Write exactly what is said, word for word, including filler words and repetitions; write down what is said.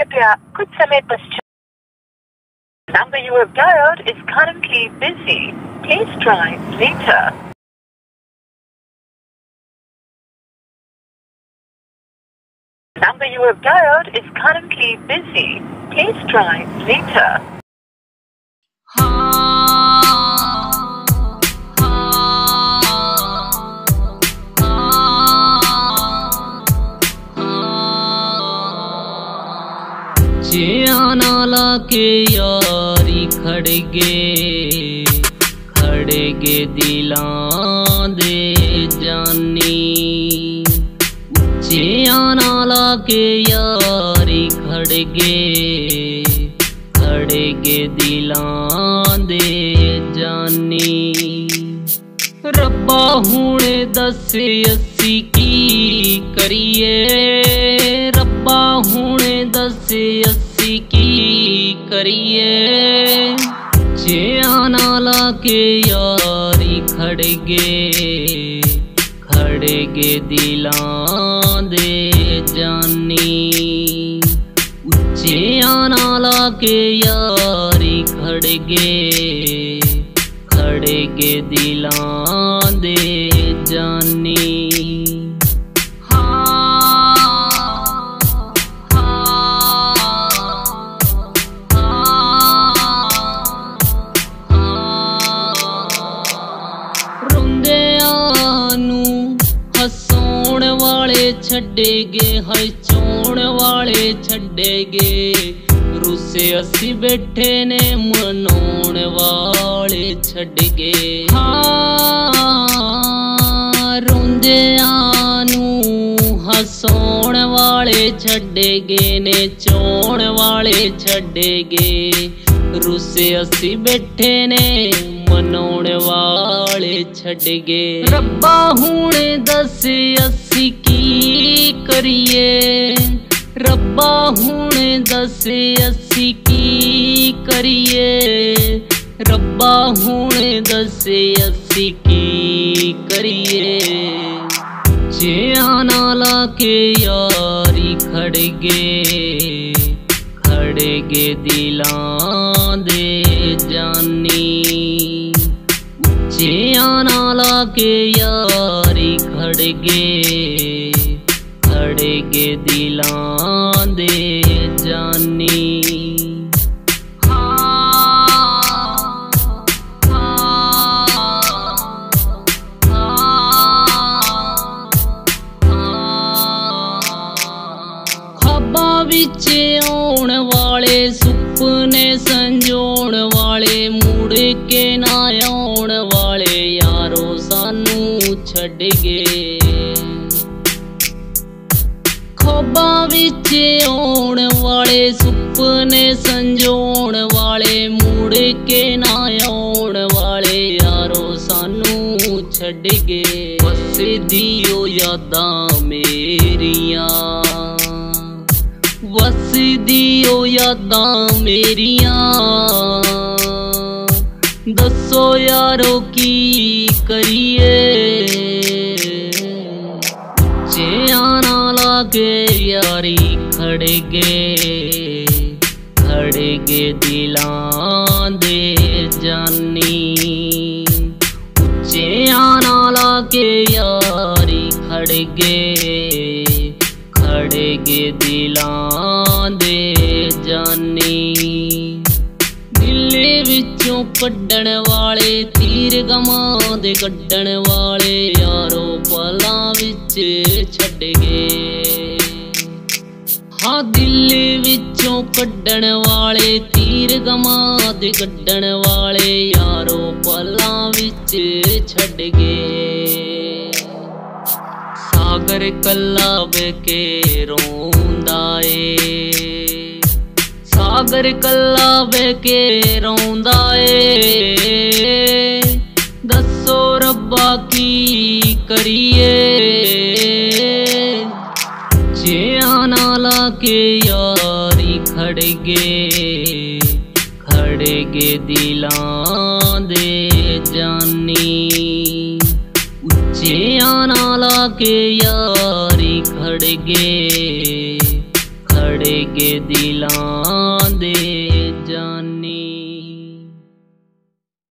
कृपया कुछ समय पश्चात। Number you have dialed is currently busy. Please try later. Number you have dialed is currently busy. Please try later. Ziana लाके यारी खड़गे खड़गे दिलां दे जानी। जियाना लाके यारी खड़गे खड़गे दिलां दे जानी। रब्बा हुणे दस अस्सी की करिए, रब्बा हुणे दस अस्सी की करिए। जियाना लाके यारी खड़गे खड़गे दिलां दे जानी। जियाना लाके यारी खड़गे खड़गे दिलां दे जानी। हसौण वाले छड्डेगे हचौण वाले छड्डेगे। रुसे असी बैठे ने मनौण वाले छड्डगे। हाँ रोंदे आनू हसौण वाले छड्डेगे ने चौण वाले छड्डेगे। रुसे असी बैठे ने मनौण वाले छड्डगे। रब्बा हुणे दस अस्सी की करिए, रब्बा हुणे दस अस्सी की करिए। रब्बा हुणे दस अस्सी की करिए। जियाना लाके यारी खड़गे खड़गे दिलां दे जानी। जियाना लाके यारी खड़गे खड़गे दिलां दे जानी। ख्वाबां विच आउण वाले सुपने संजोण वाले मुड़ के ना आउण वाले यारो सानू छड्ड गए। ख्वाबां विच आउण वाले सुपने संजोण वाले मुड़ के ना आउण वाले यारो सानू छड्ड गए। वसदियो यादां मेरियां वसदियो यादां मेरियां। दसो यारो की करिए। जियाना लाके यारी खड़गे खड़गे दिलां दे जानी। जियाना लाके यारी खड़गे खड़गे दिलां दे जानी। दिल्ली विचों कड्डण वाले तीर गमां दे कड्डण वाले यारो पलां विच छड्ड गए। हाँ दिल्ली विचों कड्डण वाले तीर गमां दे कड्डण वाले यारो पलां विच छड्ड गए। सागर कल्ला बेके रोंदा ए, सागर कल्ला बेके रोंदा ए। दसो रब्बा की करिए। जियाना लाके यारी खड़गे खड़गे दिलां दे जानी। जियाना लाके यारी खड़गे ਸੜੇ ਕੇ ਦਿਲਾਂ ਦੇ।